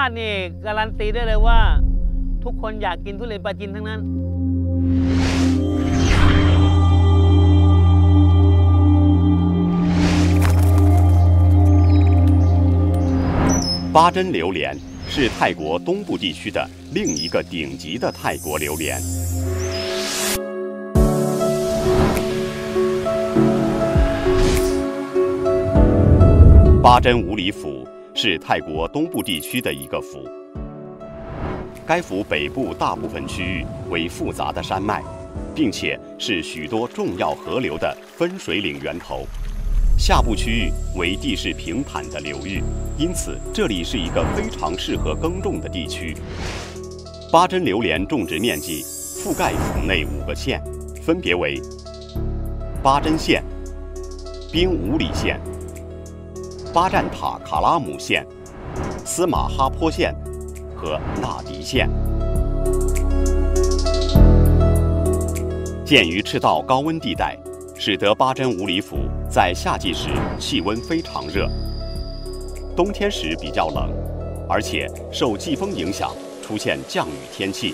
ตินี่การันตีได้เลยว่าทุกคนอยากกินทุเรียนปลาจีนทั้งนั้น巴真榴莲是泰国东部地区的另一个顶级的泰国榴莲。巴真五里府是泰国东部地区的一个府，该府北部大部分区域为复杂的山脉，并且是许多重要河流的分水岭源头。下部区域为地势平坦的流域，因此这里是一个非常适合耕种的地区。巴真榴莲种植面积覆盖府内5个县，分别为巴真县、宾武里县、巴占塔卡拉姆县、司马哈坡县和纳迪县。鉴于赤道高温地带，使得巴真五里府在夏季时气温非常热，冬天时比较冷，而且受季风影响出现降雨天气。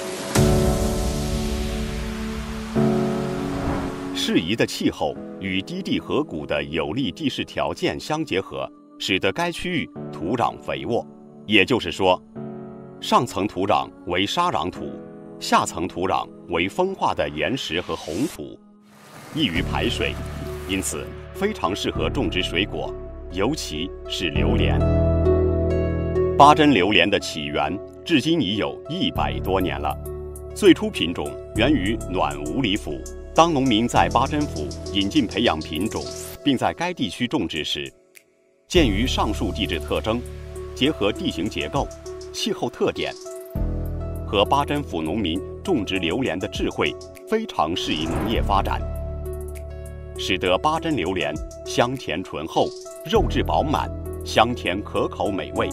适宜的气候与低地河谷的有利地势条件相结合，使得该区域土壤肥沃。也就是说，上层土壤为沙壤土，下层土壤为风化的岩石和红土，易于排水，因此非常适合种植水果，尤其是榴莲。巴真榴莲的起源至今已有100多年了，最初品种源于暖武里府。当农民在巴真府引进培养品种，并在该地区种植时，鉴于上述地质特征，结合地形结构、气候特点和巴真府农民种植榴莲的智慧，非常适宜农业发展，使得巴真榴莲香甜醇厚，肉质饱满，香甜可口美味。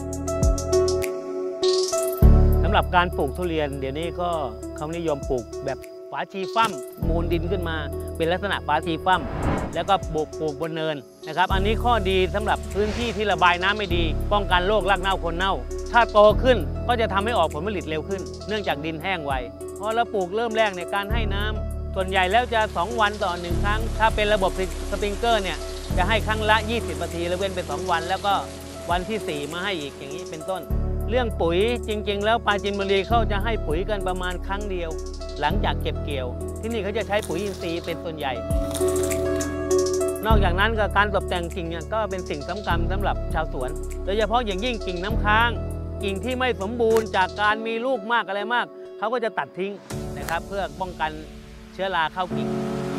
สำหรับการปลูกทุเรียนเดี๋ยวนี้ก็เขานิยมปลูกแบบฝาชีฟั่มมูลดินขึ้นมาเป็นลักษณะฝาชีฟั่มแล้วก็ปลูกบนเนินนะครับอันนี้ข้อดีสำหรับพื้นที่ที่ระบายน้ำไม่ดีป้องกันโรครากเน่าคนเน่าถ้าโตขึ้นก็จะทำให้ออกผลผลิตเร็วขึ้นเนื่องจากดินแห้งไวพอเราปลูกเริ่มแรกเนี่ยการให้น้ำส่วนใหญ่แล้วจะ2 วันต่อ1 ครั้งถ้าเป็นระบบสปริงเกอร์เนี่ยจะให้ครั้งละ20 นาทีแล้วเว้นเป็น2 วันแล้วก็วันที่4มาให้อีกอย่างนี้เป็นต้นเรื่องปุ๋ยจริงๆแล้วปราจีนบุรีเขาจะให้ปุ๋ยกันประมาณครั้งเดียวหลังจากเก็บเกี่ยวที่นี่เขาจะใช้ปุ๋ยอินทรีย์เป็นส่วนใหญ่นอกจากนั้นก็การตกแต่งกิ่งเนี่ยก็เป็นสิ่งสำคัญสำหรับชาวสวนโดยเฉพาะอย่างยิ่งกิ่งน้ำค้างกิ่งที่ไม่สมบูรณ์จากการมีลูกมากอะไรมากเขาก็จะตัดทิ้งนะครับเพื่อป้องกันเชื้อราเข้ากิ่ง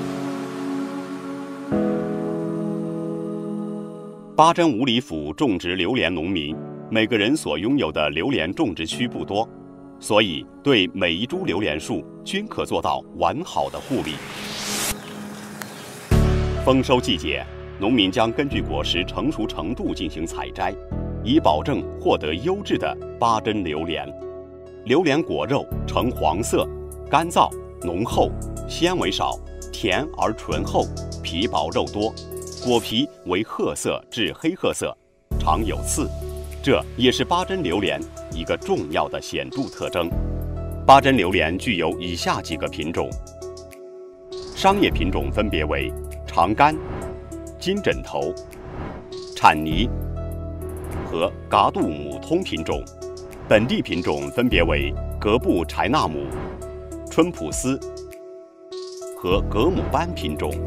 巴真五里府种植榴莲农民，每个人所拥有的榴莲种植区不多，所以对每一株榴莲树均可做到完好的护理。丰收季节，农民将根据果实成熟程度进行采摘，以保证获得优质的巴真榴莲。榴莲果肉呈黄色，干燥、浓厚，纤维少，甜而醇厚，皮薄肉多。果皮为褐色至黑褐色，常有刺，这也是巴真榴莲一个重要的显著特征。巴真榴莲具有以下几个品种，商业品种分别为长干、金枕头、产泥和嘎杜姆通品种，本地品种分别为格布柴纳姆、春普斯和格姆班品种。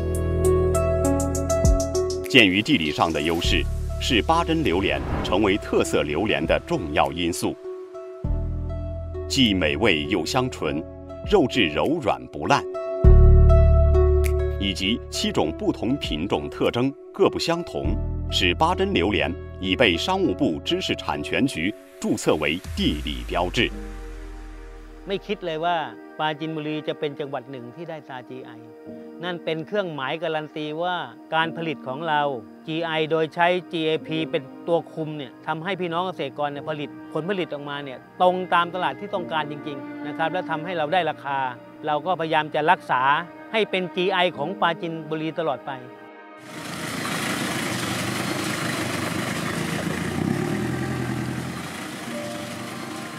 鉴于地理上的优势，是巴真榴莲成为特色榴莲的重要因素。既美味又香醇，肉质柔软不烂，以及7种不同品种特征各不相同，使巴真榴莲已被商务部知识产权局注册为地理标志。 ไม่คิดเลยว่าปราจีนบุรีจะเป็นจังหวัดหนึ่งที่ได้ตรา GI นั่นเป็นเครื่องหมายการันตีว่าการผลิตของเรา GI โดยใช้ GAP เป็นตัวคุมเนี่ยทำให้พี่น้องเกษตรกรเนี่ยผลิตผลผลิตออกมาเนี่ยตรงตามตลาดที่ต้องการจริงๆนะครับและทำให้เราได้ราคาเราก็พยายามจะรักษาให้เป็น GI ของปราจีนบุรีตลอดไป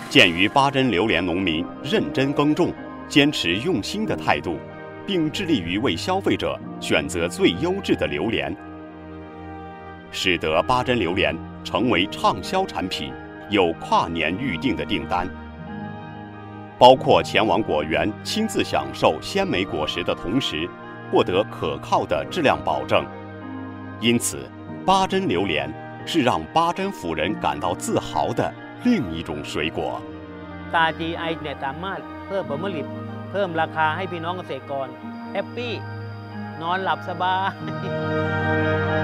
鉴于巴真榴莲农民认真耕种、坚持用心的态度，并致力于为消费者选择最优质的榴莲，使得巴真榴莲成为畅销产品，有跨年预订的订单。包括前往果园亲自享受鲜美果实的同时，获得可靠的质量保证。因此，巴真榴莲是让巴真府人感到自豪的另一种水果。 ตา GI เนี่ยสามารถเพิ่มผลผลิตเพิ่มราคาให้พี่น้องเกษตรกรแฮปปี้นอนหลับสบาย